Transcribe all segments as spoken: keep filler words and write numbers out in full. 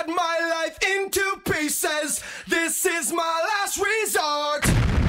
my life into pieces. This is my last resort.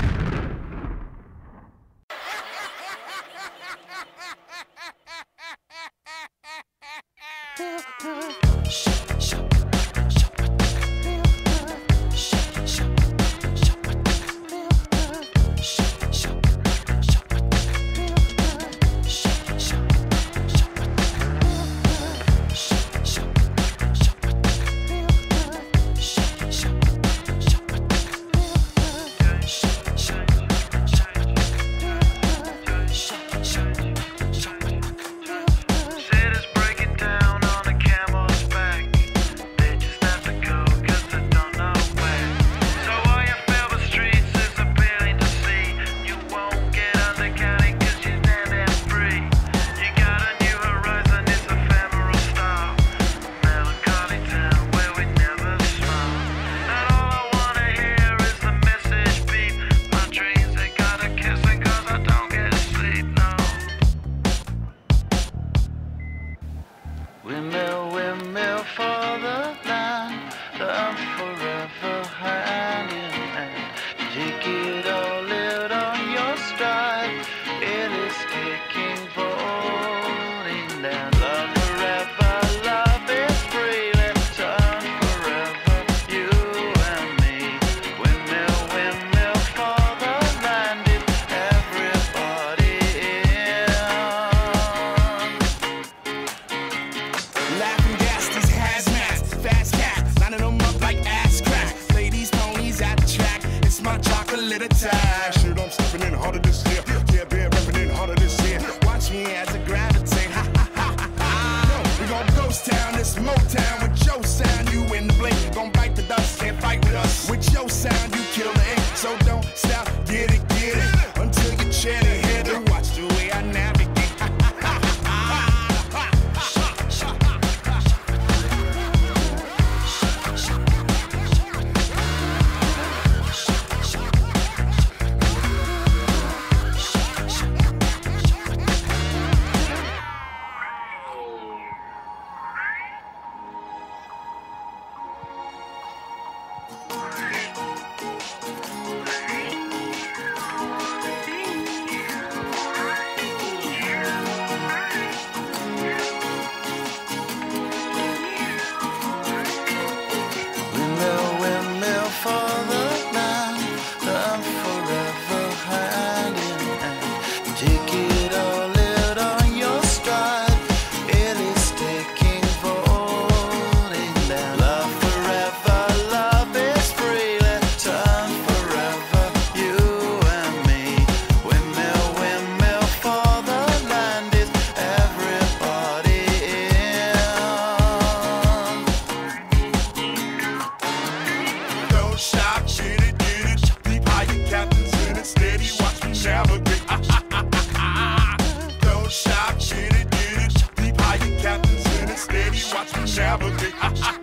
Windmill, windmill for the land, I'm forever hand in hand. Take it all, live on your stride. It is taking, falling down. Love forever, love is free. Let's turn forever, you and me. Windmill, windmill for the land, it's everybody in. Laughing gas, these hazmats, fast cats, lining them up like ass crack. Ladies, ponies at the track, it's my chocolate attack. Shit, I'm stepping in harder this year. Yeah, bear repping in harder this year. Watch me as I gravitate. Ha ha ha ha ha. We gon' ghost town, this Motown with your sound. You in the blink, gon' bite the dust, can't fight with us. With your sound, you kill the ink. So don't stop, get it, get it, until you chat and hit it. Watch the way I navigate. For the land, I'm forever hand in hand. Take it all, live on your stride. It is taking, falling down. Love forever, love is free. Let's turn forever, you and me. Windmill, windmill for the land, is everybody in. Don't stop, get it, get it. Deep high, your captain's in it. Steady, watch me navigate. Ah, ah, ah, ah, ah. Don't stop, get it, get it. Deep high, your captain's in it. Steady, watch me navigate. Ah, ah,